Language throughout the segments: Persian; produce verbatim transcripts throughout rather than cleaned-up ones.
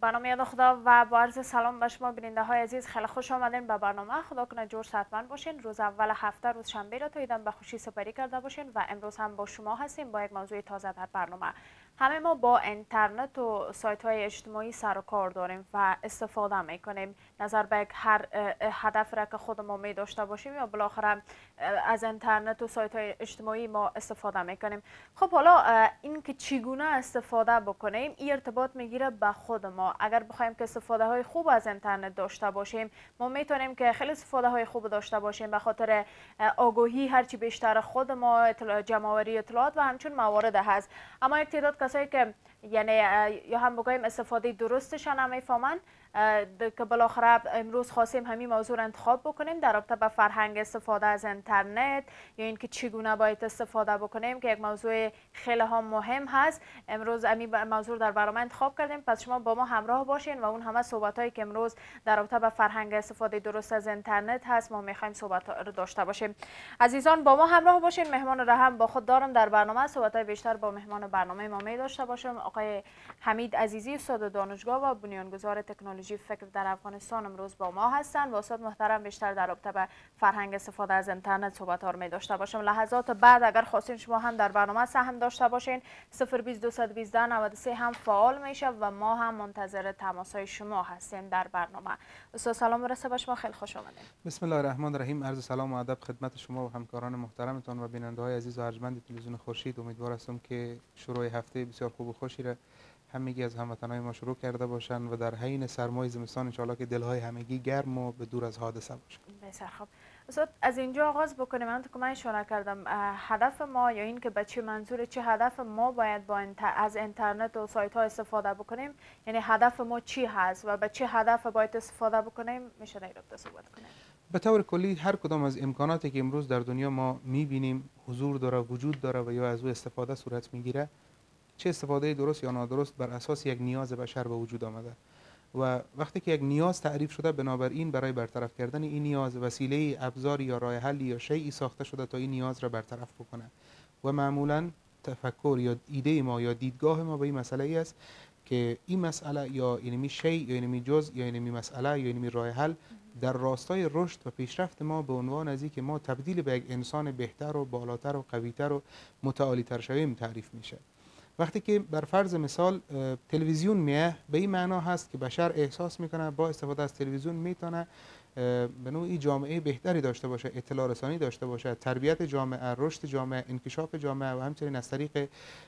به نام یاد خدا و با عرض سلام به شما بیننده های عزیز، خیلی خوش آمدین به برنامه. خدا کنه جور صحتمند باشین. روز اول هفته، روز شنبه را تا ایدان به خوشی سپری کرده باشین و امروز هم با شما هستیم با یک موضوع تازه در برنامه. همه ما با اینترنت و سایت های اجتماعی سر و کار داریم و استفاده میکنیم. نظر به هر هدف را که خودمون می داشته باشیم یا بالاخره از اینترنت و سایت های اجتماعی ما استفاده میکنیم. خب حالا این که چگونه استفاده بکنیم این ارتباط میگیره به خود ما. اگر بخوایم که استفاده های خوب از اینترنت داشته باشیم، ما میتونیم که خیلی استفاده های خوب داشته باشیم به خاطر آگاهی هرچی بیشتر خود ما، جمع‌آوری اطلاعات و همچون موارد هست. اما یک تعداد کسایی که یعنی یا هم بگویم استفاده درستشان نمیفهمن که بالاخره امروز خواستیم همین موضوع را انتخاب بکنیم در رابطه با فرهنگ استفاده از اینترنت یا اینکه چگونه باید استفاده بکنیم که یک موضوع خیلی هم مهم هست. امروز همین موضوع در برنامه انتخاب کردیم، پس شما با ما همراه باشین و اون همه صحبت هایی که امروز در رابطه با فرهنگ استفاده درست از اینترنت هست ما میخوایم صحبت رو داشته باشیم. عزیزان با ما همراه باشین. مهمان را هم با خود دارم در برنامه. صحبت های بیشتر با مهمان برنامه ما می داشته باشم. آقای حمید عزیزی، استاد دانشگاه و بنیانگذار تکنولوژی فکر در افغانستان امروز با ما هستند و استاد محترم بیشتر در رابطه با فرهنگ استفاده از اینترنت صحبت ها می داشته باشم. لحظات بعد اگر خواستین شما هم در برنامه سهم داشته باشین صفر بیست دو بیست نود و سه هم فعال میشه و ما هم منتظر تماس های شما هستیم در برنامه. استاد سلام برسه به شما، خیلی خوش آمدید. بسم الله الرحمن الرحیم. عرض سلام و ادب خدمت شما و همکاران محترمتان و بیننده های عزیز و ارجمند تلویزیون خورشید. امیدوار هستم که شروع هفته بسیار خوب و خوشی را همگی از هموطنان ما شروع کرده باشند و در حین سرمای زمستان ان شاءالله که دلهای همگی گرم و به دور از حادثه باشند. بسیار خوب. استاد از اینجا آغاز بکنیم. من تو که من اشاره کردم هدف ما یا این که به چه منظور چه هدف ما باید با انت... از اینترنت و سایت ها استفاده بکنیم، یعنی هدف ما چی هست و به چه هدف باید استفاده بکنیم، میشه در رابطه صحبت کنیم. به طور کلی هر کدام از امکاناتی که امروز در دنیا ما میبینیم حضور داره، وجود داره و یا از او استفاده صورت میگیره، چه استفاده درست یا نادرست بر اساس یک نیاز بشر به وجود آمده و وقتی که یک نیاز تعریف شده بنابراین برای برطرف کردن این نیاز وسیله، ابزار یا راه حل یا شیئی ساخته شده تا این نیاز را برطرف بکنه و معمولا تفکر یا ایده ما یا دیدگاه ما به این مسئله ای است که این مسئله یا اینمی شی یا اینمی جزء یا اینمی مسئله یا اینمی راه حل در راستای رشد و پیشرفت ما به عنوان از که ما تبدیل به یک انسان بهتر و بالاتر و قویتر و متعالی‌تر شویم تعریف میشه. وقتی که بر فرض مثال تلویزیون میه به این معنا هست که بشر احساس میکنه با استفاده از تلویزیون میتونه به نوعی جامعه بهتری داشته باشه، اطلاع رسانی داشته باشه، تربیت جامعه، رشد جامعه، انکشاف جامعه و همچنین از طریق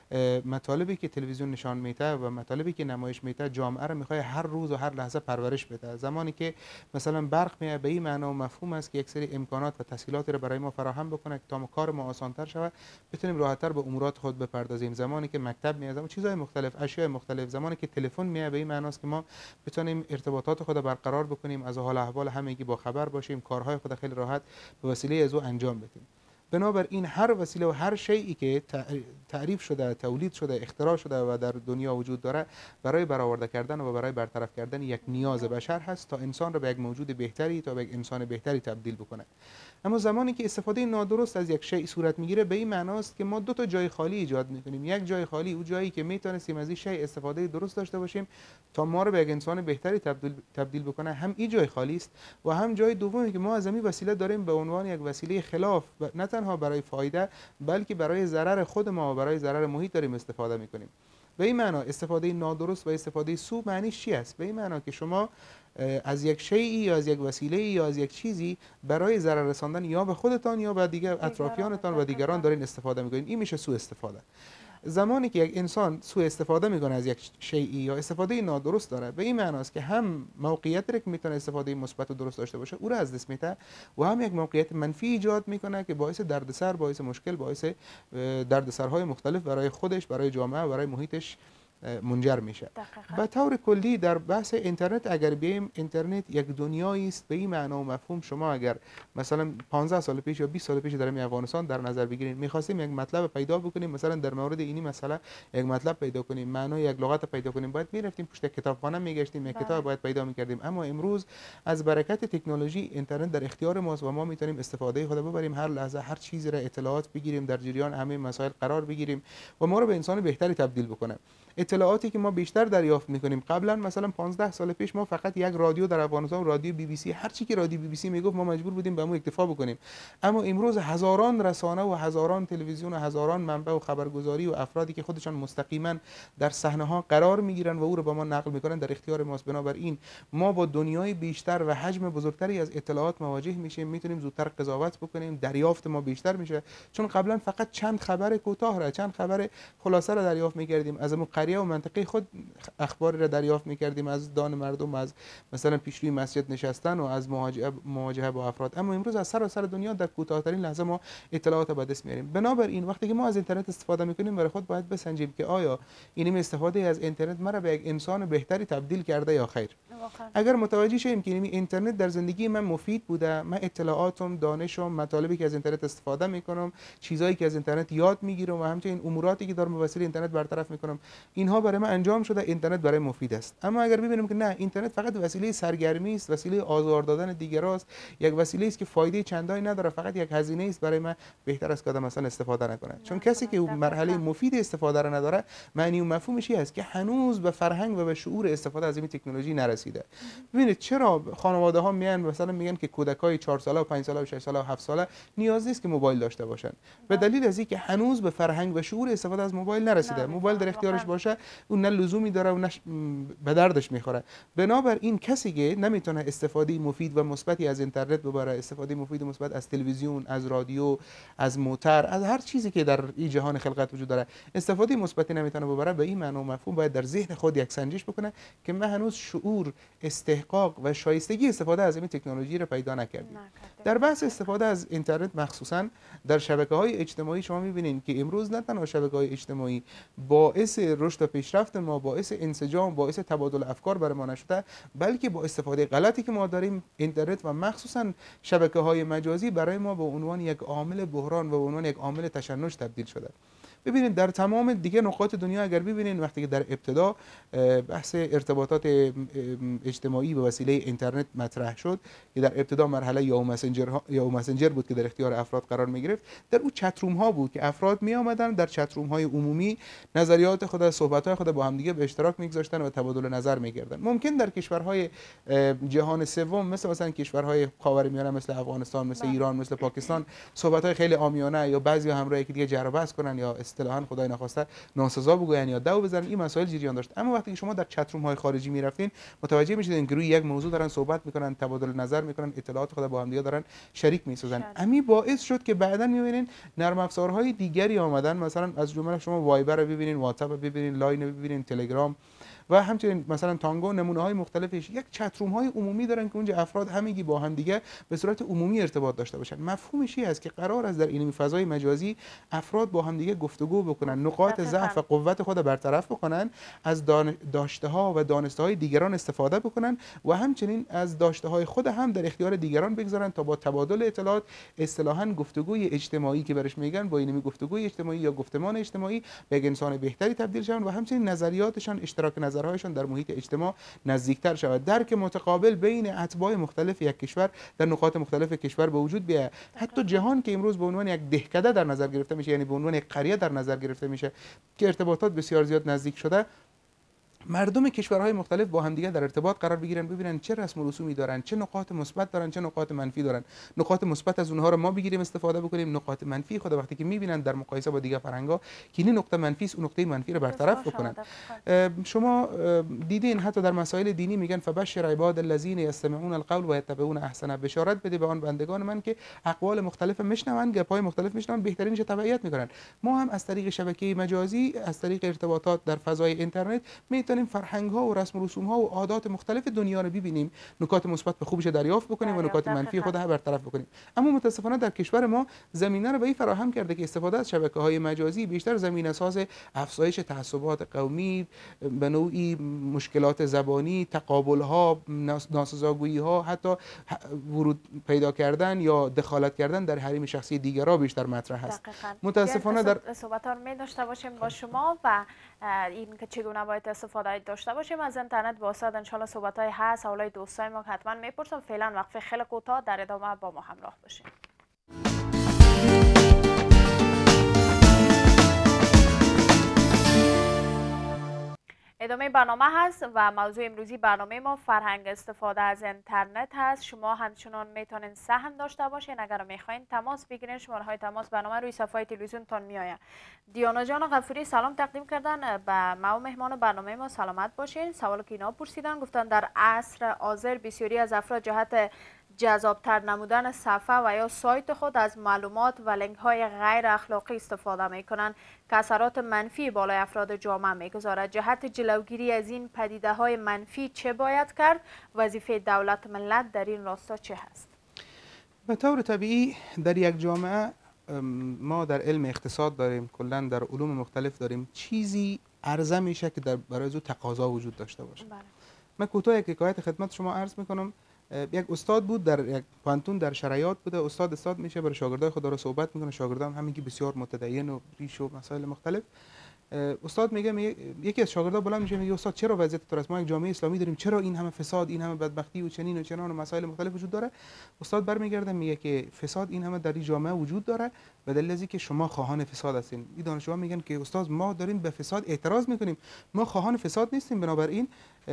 مطالبی که تلویزیون نشان میده و مطالبی که نمایش میده جامعه رو میخواد هر روز و هر لحظه پرورش بده. زمانی که مثلا برق میه به این معنا و مفهوم است که یک سری امکانات و تسهیلاتی رو برای ما فراهم بکنه که تا کار ما آسان‌تر شود، بتونیم راحت‌تر به امورات خود بپردازیم. زمانی که مکتب میه، زمان چیزهای مختلف، اشیاء مختلف، زمانی که تلفن میه به این معنا است که ما بتونیم ارتباطات خود برقرار بکنیم، از حال احوال همه با خبر باشیم، کارهای خود خیلی راحت به وسیله از او انجام بدیم. بنابراین هر وسیله و هر شیئی که تعریف شده، تولید شده، اختراع شده و در دنیا وجود داره برای برآورده کردن و برای برطرف کردن یک نیاز بشر هست تا انسان را به یک موجود بهتری تا به یک انسان بهتری تبدیل بکنه. اما زمانی که استفاده نادرست از یک شیء صورت میگیره به این معناست که ما دو تا جای خالی ایجاد میکنیم. یک جای خالی اون جایی که میتونستیم از این شیء استفاده درست داشته باشیم تا ما رو به یک انسان بهتری تبدیل تبدیل بکنه، هم این جای خالی است و هم جای دومی که ما از این وسیله داریم به عنوان یک وسیله خلاف، نه تنها برای فایده بلکه برای ضرر خود ما و برای ضرر محیط داریم استفاده میکنیم. به این معنا استفاده نادرست و استفاده سو معنیش چی است؟ به این معنا که شما از یک شیئی یا از یک وسیله یا از یک چیزی برای ضرر رساندن یا به خودتان یا به دیگر اطرافیانتان و دیگران دارین استفاده میکنین. این میشه سوء استفاده. زمانی که یک انسان سوء استفاده میکنه از یک شیئی یا استفاده نادرست داره به این معناست که هم موقعیت را که میتونه استفاده مثبت و درست داشته باشه او را از دست میده و هم یک موقعیت منفی ایجاد میکنه که باعث دردسر، باعث مشکل، باعث دردسرهای مختلف برای خودش، برای جامعه و برای محیطش منجر میشه. به طور کلی در بحث اینترنت اگر بیایم، اینترنت یک دنیایی است به این معنا و مفهوم. شما اگر مثلا پانزده سال پیش یا بیست سال پیش در افغانستان در نظر بگیرید می‌خواستیم یک مطلب پیدا بکنیم، مثلا در مورد اینی مسئله یک مطلب پیدا کنیم، معنای یک لغت پیدا کنیم، باید میرفتیم پشت کتابخانه میگشتیم، یک کتاب باید پیدا میکردیم. اما امروز از برکت تکنولوژی اینترنت در اختیار ماست و ما میتونیم استفاده خود ببریم، هر لحظه هر چیزی را اطلاعات بگیریم، در جریان همه مسائل قرار بگیریم و ما رو به انسان بهتری تبدیل بکنه. اطلاعاتی که ما بیشتر دریافت میکنیم. قبلا مثلا پانزده سال پیش ما فقط یک رادیو در افغانستان، رادیو بی بی سی، هر چی که رادیو بی بی سی میگفت ما مجبور بودیم به اون اکتفا بکنیم. اما امروز هزاران رسانه و هزاران تلویزیون و هزاران منبع و خبرگزاری و افرادی که خودشان مستقیما در صحنه ها قرار میگیرن و او رو به ما نقل میکنن در اختیار ماست. بنابراین ما با دنیای بیشتر و حجم بزرگتری از اطلاعات مواجه میشیم، میتونیم زودتر قضاوت بکنیم، دریافت ما بیشتر میشه. چون قبلا فقط چند خبر کوتاه را، چند خبر خلاصه را دریافت میکردیم، از اون قریه و منطقه خود اخبار را دریافت میکردیم، از دان مردم، از مثلا پیش روی مسجد نشستن و از مواجهه مواجهه با افراد. اما امروز از سراسر دنیا در کوتاه‌ترین لحظه ما اطلاعات به دست میاریم. بنابراین وقتی که ما از اینترنت استفاده میکنیم برای خود باید بسنجیم که آیا این استفاده از اینترنت مرا به یک انسان بهتری تبدیل کرده یا خیر. اگر متوجه شیم که این اینترنت در زندگی من مفید بوده، من اطلاعاتم، دانشم، مطالبی که از اینترنت استفاده میکنم، چیزایی که از اینترنت یاد میگیرم و همچنین اموراتی که دارم به وسیله اینترنت برطرف میکنم، اینها برای من انجام شده، اینترنت برای مفید است. اما اگر ببینیم که نه، اینترنت فقط وسیله سرگرمی است، وسیله آزار دادن دیگران است، یک وسیله است که فایده چندانی نداره، فقط یک هزینه است برای من، بهتر است که آدم مثلا استفاده نکنه. چون کسی که مرحله مفید استفاده را نداره، معنی و مفهومش این است که هنوز به فرهنگ و به شعور استفاده از این تکنولوژی نرسیده. ببینید چرا خانواده ها میان مثلا میگن که کودکای چهار ساله و پنج ساله و شش ساله و هفت ساله نیاز نیست که موبایل داشته باشن، به دلیل از اینکه هنوز به فرهنگ و شعور استفاده از موبایل نرسیده. موبایل در اختیارش باشه اون نه لزومی داره و نه به دردش میخوره. بنابراین کسی که نمیتونه استفاده مفید و مثبتی از اینترنت ببره، استفاده مفید و مثبت از تلویزیون، از رادیو، از موتور، از هر چیزی که در این جهان خلقت وجود داره استفاده مثبتی نمیتونه ببره، به این معنی و مفهوم باید در ذهن خود یک سنجش بکنه که من هنوز شعور، استحقاق و شایستگی استفاده از این تکنولوژی رو پیدا نکردیم. در بحث استفاده از اینترنت مخصوصا در شبکه‌های اجتماعی شما می‌بینید که امروز نه تنها شبکه‌های اجتماعی باعث رشد و پیشرفت ما، باعث انسجام، باعث تبادل افکار برای ما نشده، بلکه با استفاده غلطی که ما داریم اینترنت و مخصوصا شبکه‌های مجازی برای ما به عنوان یک عامل بحران و به عنوان یک عامل تشنج تبدیل شده. ببینید در تمام دیگه نقاط دنیا اگر ببینید وقتی که در ابتدا بحث ارتباطات اجتماعی به وسیله اینترنت مطرح شد که در ابتدا مرحله یاهو مسنجر یا مسنجر بود که در اختیار افراد قرار می گرفت، در اون چت روم ها بود که افراد می آمدن در چت روم های عمومی نظریات خود، صحبت های خود با هم دیگه به اشتراک میگذاشتن و تبادل نظر میکردن. ممکن در کشورهای جهان سوم مثل مثلا کشورهای خاورمیانه مثل افغانستان، مثل ایران، مثل پاکستان صحبت های خیلی عامیانه یا بعضی همراه یکی دیگه جر و بحث کنن یا اصطلاحاً خدای نخواسته ناسزا بگوین یا دعوا بزنن، این مسائل جریان داشت. اما وقتی که شما در چت روم های خارجی میرفتین متوجه میشدین که روی یک موضوع دارن صحبت میکنن، تبادل نظر میکنن، اطلاعات خود با هم دیگه دارن شریک میسازن. امی باعث شد که بعداً میبینین نرم افزارهای دیگری آمدن، مثلا از جمله شما وایبر رو ببینین، واتساپ رو ببینین، لاین رو ببینین، تلگرام و همچنین مثلا تانگو، نمونه های مختلفش یک چت روم های عمومی دارن که اونجا افراد همگی با هم دیگه به صورت عمومی ارتباط داشته باشن. مفهومش این است که قرار است در این فضای مجازی افراد با هم دیگه گفتگو بکنن، نقاط ضعف و قوت خود برطرف بکنن، از داشته ها و دانسته های دیگران استفاده بکنن و همچنین از داشته های خود هم در اختیار دیگران بگذارن تا با تبادل اطلاعات، اصطلاحاً گفتگوی اجتماعی که برش میگن، با این گفتگوی اجتماعی یا گفتمان اجتماعی به یک انسان بهتری تبدیل شون و همچنین نظریاتشان، اشتراک نظرهایشان در محیط اجتماع نزدیکتر شود. درک متقابل بین اتباع مختلف یک کشور در نقاط مختلف کشور به وجود بیاید. حتی جهان که امروز به عنوان یک دهکده در نظر گرفته میشه، یعنی به عنوان یک قریه در نظر گرفته میشه که ارتباطات بسیار زیاد نزدیک شده، مردم کشورهای مختلف با هم دیگه در ارتباط قرار بگیرن، ببینن چه رسم و رسومی دارن، چه نقاط مثبت دارن، چه نقاط منفی دارن. نقاط مثبت از اونها رو ما بگیریم استفاده بکنیم، نقاط منفی خود وقتی که میبینن در مقایسه با دیگه فرهنگا که این نقطه منفی است، اون نقطه منفی رو برطرف بکنن. شما دیدین حتی در مسائل دینی میگن فبشر عباد الذین یستمعون القول و یتبعون احسنه، بشارت بده به آن بندگان من که اقوال مختلف میشنون، گپای مختلف میشنون، بهترینش تبعیت میکنن. ما هم از طریق شبکه مجازی، از طریق ارتباطات در فضای اینترنت میتونیم فرهنگ ها و رسم و رسوم ها و عادات مختلف دنیا رو ببینیم، نکات مثبت به خوبش دریافت بکنیم و نکات منفی خود هم برطرف بکنیم. اما متاسفانه در کشور ما زمینه رو به این فراهم کرده که استفاده از شبکه های مجازی بیشتر زمینه ساز افزایش تعصبات قومی، به نوعی مشکلات زبانی، تقابل ها، ناسزاگویی ها، حتی ورود پیدا کردن یا دخالت کردن در حریم شخصی دیگران بیشتر مطرح است. متاسفانه در صحبت ها می داشته باشیم با شما و این که چگونه باید استفاده داشته باشیم از اینترنت. واسه ان شاء الله صحبت های هست، اولای دوستای ما حتما میپرسم. فعلا وقفه خیلی کوتاه، در ادامه با ما همراه باشیم. ادامه برنامه هست و موضوع امروزی برنامه ما فرهنگ استفاده از اینترنت هست. شما همچنان میتونین سهم داشته باشین. اگر میخواین تماس بگیرین، شماره های تماس برنامه روی صفحه تلویزیونتون میآید. دیانا جان غفوری سلام تقدیم کردن به ما و مهمان برنامه ما. سلامت باشین. سوال که اینا پرسیدن، گفتن در عصر حاضر بسیاری از افراد جهت جذابتر نمودن صفحه و یا سایت خود از معلومات و لینک های غیر اخلاقی استفاده می کنند که اثرات منفی بالای افراد جامعه میگذارد. جهت جلوگیری از این پدیده های منفی چه باید کرد؟ وظیفه دولت ملت در این راستا چه هست؟ به طور طبیعی در یک جامعه ما در علم اقتصاد داریم، کلا در علوم مختلف داریم، چیزی عرضه میشه که در برای او تقاضا وجود داشته باشه. بله. من کوتاه یک حکایت خدمت شما عرض میکنم. یک استاد بود در یک پانتون در شرایط بوده. استاد استاد میشه برای شاگردای خود رو صحبت میکنه. شاگردان همینگی بسیار متدین و ریش و مسائل مختلف. استاد میگه, میگه یکی از شاگردا بلند میشه میگه استاد چرا وضعیت طور است؟ ما یک جامعه اسلامی داریم، چرا این همه فساد، این همه بدبختی و چنین و چنان و مسائل مختلف وجود داره؟ استاد برمیگرده میگه که فساد این همه در این جامعه وجود داره به دلیل اینکه شما خواهان فساد هستین. این دانشجوها میگن که استاد ما داریم به فساد اعتراض میکنیم، ما خواهان فساد نیستیم، بنابراین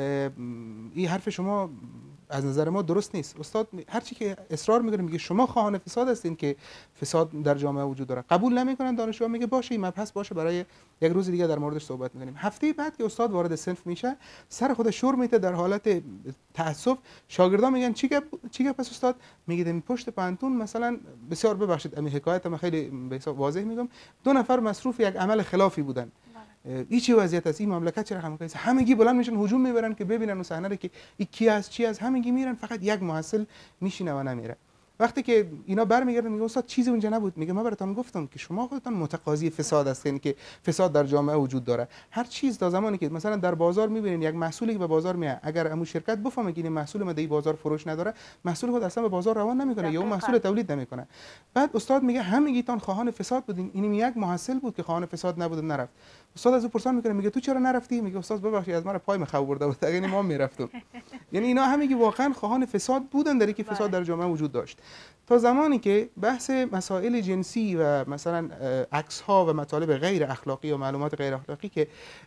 این حرف شما از نظر ما درست نیست. استاد هرچی که اصرار میکنه میگه شما خواهان فساد هستین که فساد در جامعه وجود داره. قبول نمیکنن. دانشجوها میگه باشه این مبحث باشه، برای یک روز دیگه در موردش صحبت میکنیم. هفته بعد که استاد وارد صنف میشه سر خود شور میته در حالت تعصب. شاگردان میگن چی گپ چی گپ پس استاد؟ میگه این پشت پانتون مثلا بسیار ببخشید امی حکایت من خیلی به حساب واضح میگم، دو نفر مصروف یک عمل خلافی بودن. این چه وضعیت است؟ این مملکت چرا همه کیس همگی بلند میشن هجوم میبرن که ببینن اون صحنه رو که این کی است چی است، همگی میرن، فقط یک محصل میشینه و نمیره. وقتی که اینا برمیگردن میگه استاد چیزی اونجا نبود. میگه من براتون گفتم که شما خودتون متقاضی فساد هستین که فساد در جامعه وجود داره. هر چیز تا زمانی که مثلا در بازار میبینین یک محصولی که به بازار میاد، اگر همون شرکت بفهمه که این محصول ما در بازار فروش نداره، محصول خود اصلا به بازار روان نمیکنه یا اون محصول تولید نمیکنه. بعد استاد میگه همگیتون خواهان فساد بودین، این یک محصل بود که خواهان فساد نبود نرفت. استاد از او پرسان میکنه میگه تو چرا نرفتی؟ میگه استاد ببخشید از من پای مخو برده بود، اگه ما میرفتم. یعنی اینا همگی واقعا خواهان فساد بودن در اینکه فساد در جامعه وجود داشت. تا زمانی که بحث مسائل جنسی و مثلا عکس ها و مطالب غیر اخلاقی و معلومات غیر اخلاقی که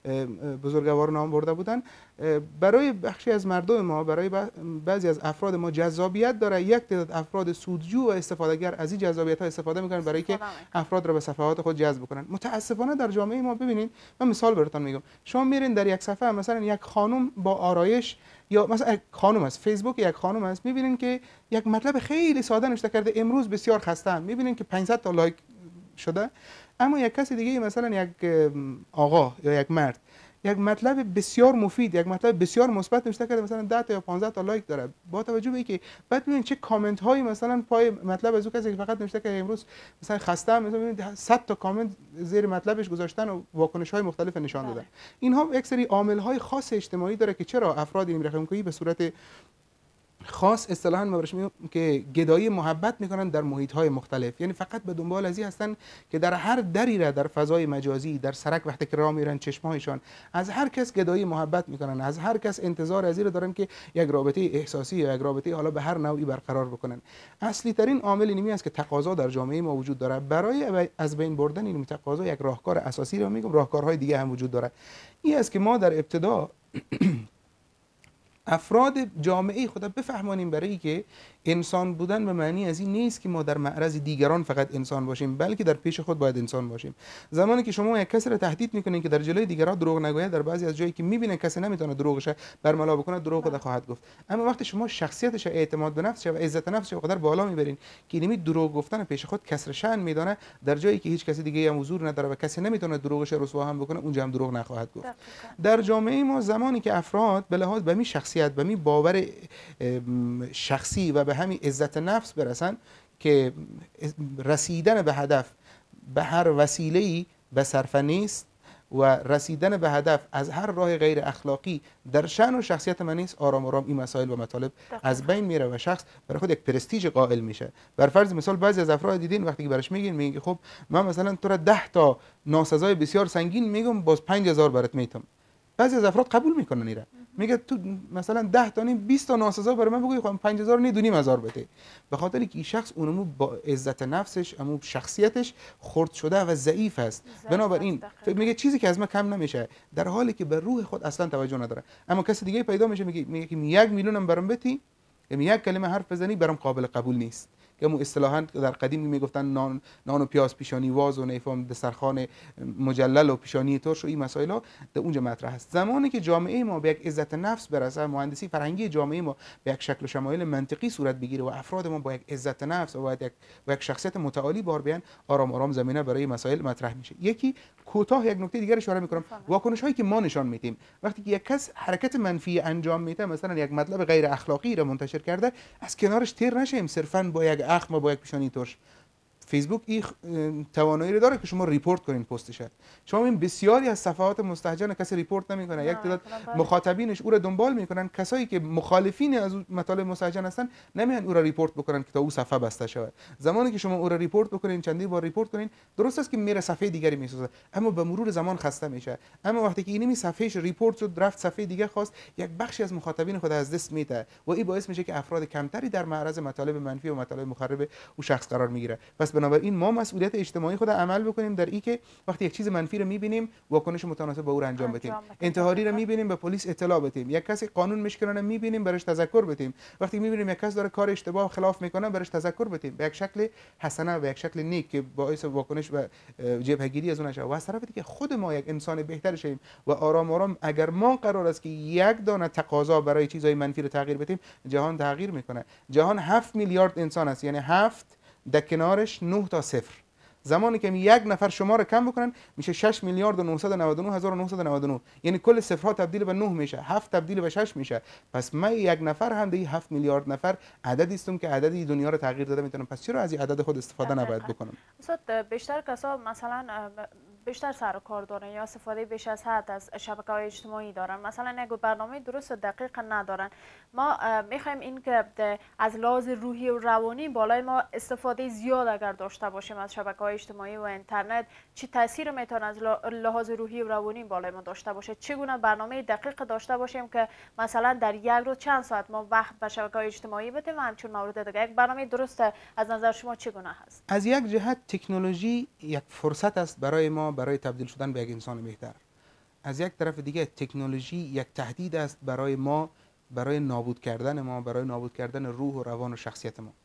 بزرگوار نام برده بودن برای بخشی از مردم ما، برای بعضی از افراد ما جذابیت داره. یک تعداد افراد سودجو و استفادهگر از این جذابیت ها استفاده میکنن برای که افراد را به صفحات خود جذب کنن. متاسفانه در جامعه ما ببینید، من مثال براتون میگم، شما میرین در یک صفحه مثلا یک خانم با آرایش یا مثلا یک خانم است، فیسبوک یک خانم است، میبینین که یک مطلب خیلی ساده نوشته کرده امروز بسیار خسته‌ام، میبینین که پانصد تا لایک شده. اما یک کسی دیگه مثلا یک آقا یا یک مرد یک مطلب بسیار مفید، یک مطلب بسیار مثبت نوشته کرده، مثلا ده تا یا پانزده تا لایک داره. با توجه به اینکه بعد ببینید چه کامنت هایی مثلا پای مطلب از اون کسی که فقط نوشته که امروز مثلا خسته‌ام، مثلا ببینید صد تا کامنت زیر مطلبش گذاشتن و واکنش های مختلف نشان دادن. اینها یک سری عامل های خاص اجتماعی داره که چرا افراد این رقم‌گویی به صورت خاص اصطلاحاً مبرش میگم که گدایی محبت میکنن در محیط های مختلف. یعنی فقط به دنبال ازی هستن که در هر دری را در فضای مجازی، در سرک وقتی که راه میرن چشمهایشان از هر کس گدایی محبت میکنن، از هر کس انتظار ازی رو دارن که یک رابطه احساسی یا یک رابطه حالا به هر نوعی برقرار بکنن. اصلی ترین عامل اینمی است که تقاضا در جامعه ما وجود داره. برای از بین بردن این تقاضا یک راهکار اساسی رو میگم، راهکارهای دیگه هم وجود داره. این است که ما در ابتدا افراد جامعه خود بفهمانیم برای که انسان بودن به معنی از این نیست که ما در معرض دیگران فقط انسان باشیم، بلکه در پیش خود باید انسان باشیم. زمانی که شما یک کسی را تهدید میکنین که در جلوی دیگران دروغ نگوید، در بعضی از جایی که میبینه کسی نمیتونه دروغش برملا بکنه دروغ خود خواهد گفت. اما وقتی شما شخصیتش، اعتماد به نفسش و عزت نفسش رو قدر بالا میبرین که اینمی دروغ گفتن پیش خود کسر شأن میدانه، در جایی که هیچ کسی دیگه هم حضور نداره و کسی نمیتونه دروغش رسوا هم بکنه، اونجا هم دروغ نخواهد گفت. در جامعه ما زمانی که افراد به لحاظ به می شخصیت، به می باور شخصی و به همین عزت نفس برسن که رسیدن به هدف به هر وسیله‌ای به صرفه نیست و رسیدن به هدف از هر راه غیر اخلاقی در شأن و شخصیت من نیست، آرام آرام این مسائل و مطالب از بین میره و شخص برای خود یک پرستیژ قائل میشه. بر فرض مثال بعضی از افراد دیدین وقتی که برش میگین میگه خب من مثلا تو را ده تا ناسزای بسیار سنگین میگم باز پنج هزار برات میتم. بعضی از افراد قبول میکنن ایره، میگه تو مثلا ده تا نیم بیست تا ناسزا برای من بگوی خب پنج هزار نی دونیم هزار بده، به خاطر اینکه این شخص اونمو با عزت نفسش امو شخصیتش خرد شده و ضعیف است. بنابراین میگه چیزی که از من کم نمیشه، در حالی که به روح خود اصلا توجه نداره. اما کسی دیگه پیدا میشه میگه میگه که یک میلیونم برام بتی، یک کلمه حرف بزنی برام قابل قبول نیست. که مو اصطلاحاً در قدیم میگفتن نان نان و پیاز پیشانی واز و نیفام دسترخوان مجلل و پیشانی ترش و این مسائل در اونجا مطرح است. زمانی که جامعه ما به یک عزت نفس برسه، مهندسی فرهنگی جامعه ما به یک شکل و شمایل منطقی صورت بگیره و افراد ما با یک عزت نفس و با یک با یک شخصیت متعالی بار بیان، آرام آرام زمینه برای مسائل مطرح میشه. یکی کوتاه یک نکته دیگر اشاره میکنم، واکنش هایی که ما نشان میدیم وقتی که یک کس حرکت منفی انجام میده، مثلا یک مطلب غیر اخلاقی را منتشر کرده، از کنارش تیر نشیم صرفاً با یک اخم با یک پیشانی ترش. فیسبوک این توانایی رو داره که شما ریپورت کنین پستش. شما این بسیاری از صفحات مستهجن کسی ریپورت نمیکنه، یک تعداد مخاطبینش او را دنبال میکنن، کسایی که مخالفین از مطالب مستهجن هستن نمیان او را ریپورت بکنن که تا او صفحه بسته شود. زمانی که شما او را ریپورت بکنین، چندی بار ریپورت کنین، درست است که میره صفحه دیگری میسازه، اما به مرور زمان خسته میشه. اما وقتی که اینمی صفحهش ریپورت شد رفت صفحه دیگه خواست، یک بخشی از مخاطبین خود از دست میده و این باعث میشه که افراد کمتری در معرض مطالب منفی و مطالب مخرب او شخص قرار میگیره. پس بنابراین ما مسئولیت اجتماعی خود عمل بکنیم در این که وقتی یک چیز منفی رو میبینیم واکنش متناسب با او را انجام بدیم. انتحاری رو میبینیم به پلیس اطلاع بدیم. یک کسی قانون مشکنانه میبینیم برش تذکر بدیم. وقتی میبینیم یک کس داره کار اشتباه خلاف میکنه برش تذکر بدیم به یک شکل حسنه و یک شکل نیک که باعث واکنش و جبهه‌گیری از اون نشه. و از طرف دیگه خود ما یک انسان بهتر شیم و آرام آرام اگر ما قرار است که یک دانه تقاضا برای چیزهای منفی رو تغییر بدیم، جهان تغییر میکنه. جهان هفت میلیارد انسان است، یعنی هفت در کنارش نه تا صفر. زمانی که یک نفر شما رو کم بکنن میشه شش میلیارد و نهصد و نود و نه هزار و نهصد و نود و نه، یعنی کل صفرها تبدیل به نه میشه، هفت تبدیل به شش میشه. پس من یک نفر هم در هفت میلیارد نفر عددی هستم که عددی دنیا رو تغییر داده میتونم. پس چرا از این عدد خود استفاده نباید بکنم؟ استاد بیشتر کسا مثلا بیشتر سر و کار دارن یا استفاده بیش از حد از شبکه‌های اجتماعی دارن، مثلا یک برنامه درست و دقیق ندارن. ما میخوایم این که از لحاظ روحی و روانی بالای ما استفاده زیاد اگر داشته باشیم از شبکه‌های اجتماعی و اینترنت، چه تاثیر میتونه از لحاظ روحی و روانی بالای ما داشته باشه؟ چگونه برنامه دقیق داشته باشیم که مثلا در یک روز چند ساعت ما وقت به شبکه‌های اجتماعی بدیم و همچون مورد دیگه یک برنامه درست از نظر شما چگونه هست؟ از یک جهت تکنولوژی یک فرصت است برای ما برای تبدیل شدن به یک انسان بهتر. از یک طرف دیگه تکنولوژی یک تهدید است برای ما، برای نابود کردن ما، برای نابود کردن روح و روان و شخصیت ما.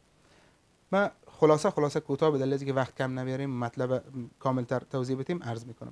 ما خلاصه خلاصه کوتاه به دلیل که وقت کم نمیاریم مطلب کاملتر توضیح بدیم عرض میکنم.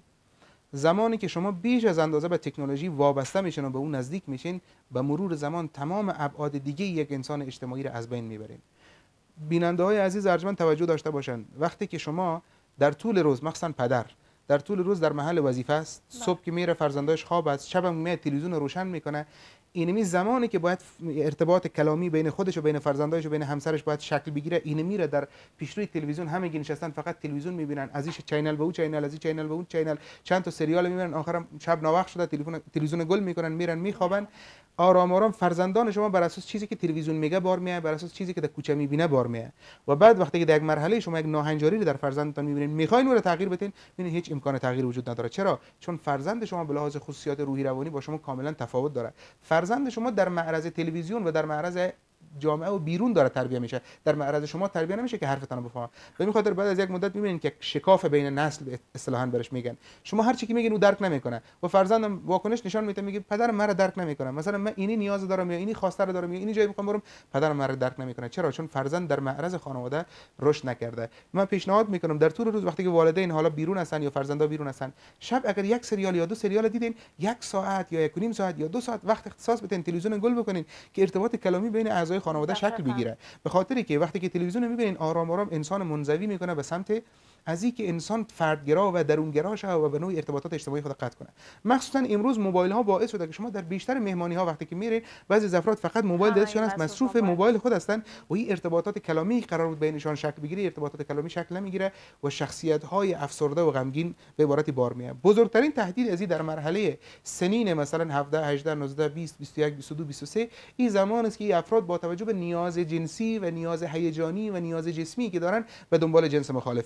زمانی که شما بیش از اندازه به تکنولوژی وابسته میشین و به اون نزدیک میشین، به مرور زمان تمام ابعاد دیگه یک انسان اجتماعی را از بین میبرین. بیننده های عزیز ارجمند توجه داشته باشند، وقتی که شما در طول روز، مخصوصا پدر در طول روز در محل وظیفه است، صبح که میره فرزنداش خواب است، شب هم میاد تلویزیون رو روشن میکنه، اینمی زمانی که باید ارتباط کلامی بین خودش و بین فرزندایش و بین همسرش باید شکل بگیره، این میره در پیشروی تلویزیون، همگی نشستن فقط تلویزیون میبینن، از این چینل به اون چینل، از این چینل به اون چینل، چند تا سریال میبینن، آخرام شب ناوقت شده تلفن تلویزیون گل میکنن، میرن میخوابن. آرام آرام فرزندان شما بر اساس چیزی که تلویزیون میگه بار میاد، بر اساس چیزی که در کوچه میبینه بار میاد. و بعد وقتی که در یک مرحله شما یک ناهنجاری رو در فرزندتان میبینید، میخواین اون رو تغییر بدین، ببینید هیچ امکان تغییر وجود نداره. چرا؟ چون فرزند شما به لحاظ خصوصیات روحی روانی با شما کاملا تفاوت داره. فرزند شما در معرض تلویزیون و در معرض جامعه و بیرون داره تربیت میشه، در معرض شما تربیت نمیشه که حرفتون رو بفهمه. به این خاطر بعد از یک مدت میبینید که شکاف بین نسل اصطلاحاً برش میگن، شما هر چی که میگین او درک نمیکنه و فرزندم واکنش نشان میده، میگه پدرم مرا درک نمیکنه، مثلا من اینی نیاز دارم یا اینی خواسته رو دارم یا اینی جایی میخوام برم، پدرم مرا درک نمیکنه. چرا؟ چون فرزند در معرض خانواده رشد نکرده. من پیشنهاد میکنم در طول روز وقتی که والدین حالا بیرون هستن یا فرزندا بیرون هستن، شب اگر یک سریال یا دو سریال دیدین، یک ساعت یا یک و نیم ساعت یا دو ساعت وقت اختصاص بدین تلویزیون گل بکنین که ارتباط کلامی بین اعضای خانواده شکل بگیره. به خاطری که وقتی که تلویزیون میبینین آرام آرام انسان منزوی میکنه به سمت از اینکه انسان فردگرا و درونگرا شه و به نوعی ارتباطات اجتماعی خود قطع کنه. مخصوصا امروز موبایل ها باعث شده که شما در بیشتر مهمانی ها وقتی که میرین، بعضی از افراد فقط موبایل دستشون است، مصروف موبایل خود هستند و این ارتباطات کلامی قرار بود بینشان شکل بگیره، ارتباطات کلامی شکل نمیگیره و شخصیت های افسرده و غمگین به عبارتی بار میاد. بزرگترین تهدید از این در مرحله سنین مثلا هفده، هجده، نوزده، بیست، بیست و یک، بیست و دو، بیست و سه این زمان است که این افراد با توجه به نیاز جنسی و نیاز هیجانی و نیاز جسمی که دارن به دنبال جنس مخالف میگردن.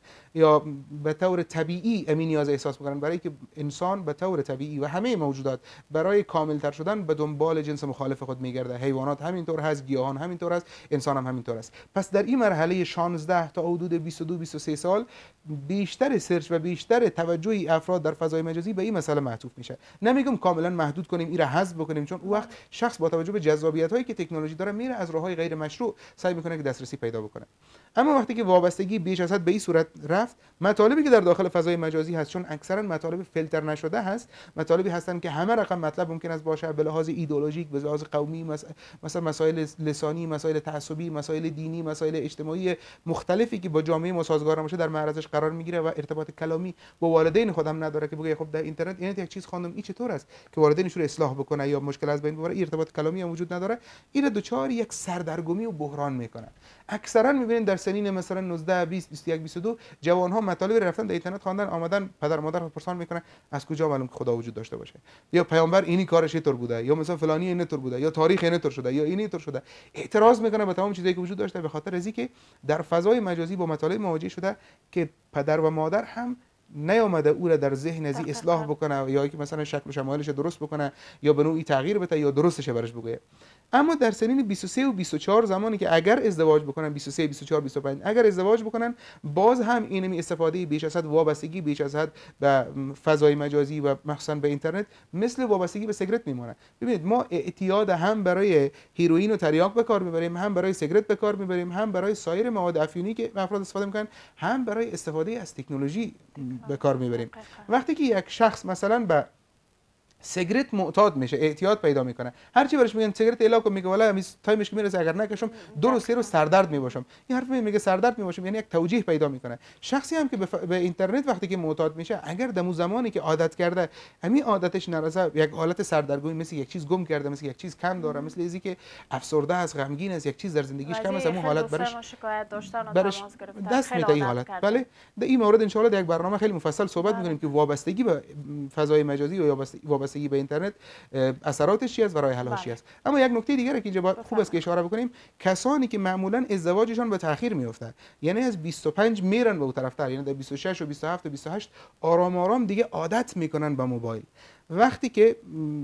یا به طور طبیعی امی نیاز احساس بکنن، برای که انسان به طور طبیعی و همه موجودات برای کاملتر شدن به دنبال جنس مخالف خود میگرده. حیوانات همینطور هست، گیاهان همینطور است، انسان هم همینطور است. پس در این مرحله شانزده تا حدود بیست و دو بیست و سه سال بیشتر سرچ و بیشتر توجه افراد در فضای مجازی به این مسئله معطوف میشه. نمیگم کاملا محدود کنیم، این را حذف بکنیم، چون اون وقت شخص با توجه به جذابیت هایی که تکنولوژی داره میره از راههای غیر مشروع سعی میکنه که دسترسی پیدا بکنه. اما وقتی که وابستگی بیش از حد به این صورت رفت، مطالبی که در داخل فضای مجازی هست چون اکثرا مطالب فیلتر نشده هست، مطالبی هستن که همه رقم مطلب ممکن است باشه، به لحاظ ایدئولوژیک، به لحاظ قومی، مثلا مسائل لسانی، مسائل تعصبی، مسائل دینی، مسائل اجتماعی مختلفی که با جامعه ما سازگار نباشه در معرضش قرار میگیره و ارتباط کلامی با والدین خودم نداره که بگه خب در اینترنت این یک چیز خواندم این چطور است که والدینش رو اصلاح بکنه یا مشکل از بین ببره، ارتباط کلامی هم وجود نداره. این دوچار یک سردرگمی و بحران میکنه. اکثرا میبینید در سنین مثلا نوزده بیست بیست و یک بیست و دو جوان ها مطالب رفتن در اینترنت خواندن، آمدن پدر مادر رو پرسان میکنه از کجا معلوم که خدا وجود داشته باشه، یا پیامبر اینی کارش اینطور بوده، یا مثلا فلانی اینطور بوده، یا تاریخ اینطور شده، یا اینی اینطور شده. اعتراض میکنه به تمام چیزایی که وجود داشته به خاطر از اینکه در فضای مجازی با مطالب مواجه شده که پدر و مادر هم نیامده او را در ذهن ازی اصلاح بکنه یا که مثلا شکل و شمایلش درست بکنه یا به نوعی تغییر بده یا درستش برش بگه. اما در سنین بیست و سه و بیست و چهار زمانی که اگر ازدواج بکنن، بیست و سه بیست و چهار بیست و پنج اگر ازدواج بکنن، باز هم اینمی استفاده بیش از حد، وابستگی بیش از حد به فضای مجازی و مخصوصا به اینترنت مثل وابستگی به سیگرت میمونه. ببینید ما اعتیاد هم برای هیروئین و تریاک به کار میبریم، هم برای سیگرت به کار میبریم، هم برای سایر مواد افیونی که افراد استفاده میکنن، هم برای استفاده از تکنولوژی به کار میبریم. وقتی که یک شخص مثلا به سیگرت معتاد میشه، اعتیاد پیدا میکنه، هر چی برش میگن سیگرت الا میگه والا همیش تایمش که میرسه اگر نکشم دو روز سه روز سردرد میباشم. این حرف میگه سردرد میباشم، یعنی یک توجیه پیدا میکنه. شخصی هم که به, ف... به اینترنت وقتی که معتاد میشه، اگر دمو زمانی که عادت کرده همین عادتش نرسه، یک حالت سردرگمی مثل یک چیز گم کرده، مثل یک چیز کم داره، مثل اینی که افسرده است، غمگین است، یک چیز در زندگیش کم است، همون حالت برش برش دست میده این حالت. بله در این مورد ان شاء الله در یک برنامه خیلی مفصل صحبت میکنیم که وابستگی به فضای مجازی و وابستگی به اینترنت اثراتش چی است و راه حلش چی است. اما یک نکته دیگه که اینجا خوب است که اشاره بکنیم، کسانی که معمولا ازدواجشان به تاخیر میفته، یعنی از بیست و پنج میرن به اون طرفتر، یعنی در بیست و شش و بیست و هفت و بیست و هشت آرام آرام دیگه عادت میکنن به موبایل. وقتی که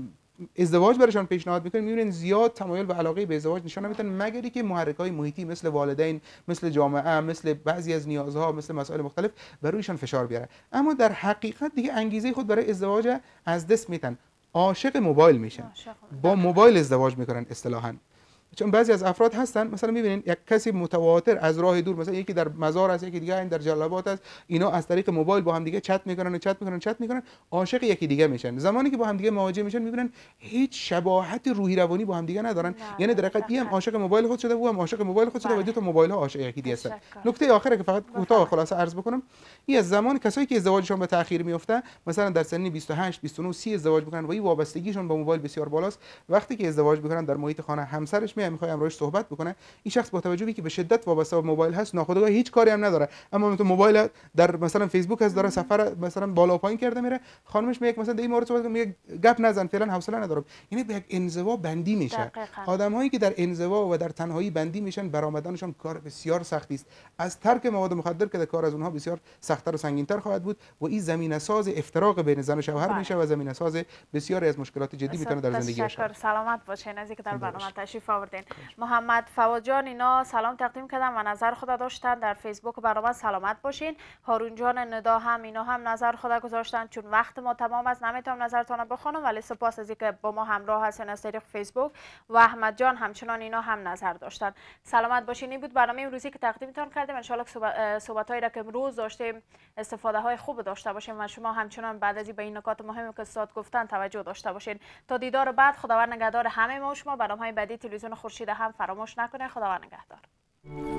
ازدواج برشان پیشنهاد میکنیم میبینین زیاد تمایل و علاقه به ازدواج نشان نمیدن، مگر که محرک‌های محیطی مثل والدین، مثل جامعه، مثل بعضی از نیازها، مثل مسائل مختلف بر رویشان فشار بیاره. اما در حقیقت دیگه انگیزه خود برای ازدواج از دست میدن، عاشق موبایل میشن، با موبایل ازدواج میکنن اصطلاحاً. چون بعضی از افراد هستن مثلا میبینین یک کسی متواتر از راه دور، مثلا یکی در مزار است، یکی دیگه در جلبات است، اینا از طریق موبایل با هم دیگه چت میکنن و چت میکنن چت میکنن عاشق یکی دیگه میشن. زمانی که با هم دیگه مواجه میشن میبینن هیچ شباهت روحی روانی با هم دیگه ندارن، یعنی در حقیقت هم عاشق موبایل خود شده، او هم عاشق موبایل خود شده و دو تا موبایل ها عاشق یکی دیگه هستن. نکته آخره که فقط کوتاه خلاصه عرض بکنم، این از زمان کسایی که ازدواجشون به تاخیر میفته، مثلا در سن بیست و هشت بیست و نه سی ازدواج میکنن و این وابستگیشون به موبایل بسیار بالاست. وقتی که ازدواج میکنن در محیط خانه همسرش میاد میخواد امروز صحبت بکنه، این شخص با توجه به که به شدت وابسته به موبایل هست، ناخودآگاه هیچ کاری هم نداره، اما تو موبایل در مثلا فیسبوک هست داره سفر مثلا بالا و پایین کرده میره، خانمش میگه مثلا در این مورد صحبت میگه گپ نزن فعلا حوصله ندارم، یعنی به یک انزوا بندی میشه. آدمایی که در انزوا و در تنهایی بندی میشن، برآمدنشون کار بسیار سختی است. از ترک مواد مخدر که کار از اونها بسیار سخت‌تر و سنگین‌تر خواهد بود و این زمینه ساز افتراق بین زن و شوهر میشه و زمینه ساز بسیاری از مشکلات جدی میتونه در زندگی باشه. تشکر، سلامت باشین از اینکه در برنامه تشریف آوردین. محمد فواد جان اینا سلام تقدیم کردن و نظر خود داشتن در فیسبوک برنامه. سلامت باشین. هارون جان ندا هم اینا هم نظر خود گذاشتن. چون وقت ما تمام است نمیتونم نظرتون بخونم، ولی سپاس از اینکه با ما همراه هستین از طریق فیسبوک. و احمد جان همچنان اینا هم نظر داشتن. سلامت باشین. این بود برنامه امروزی که تقدیمتون کردیم. ان شاء الله صحبت هایی را که امروز داشتیم استفاده های خوب داشته باشیم و شما همچنان بعد از این به این نکات مهمی که استاد گفتن توجه داشته باشین. تا دیدار بعد، خداوند نگهدار همه ما و شما. برنامه‌های بعدی تلویزیون خورشید هم فراموش نکنه. خداوند نگهدار.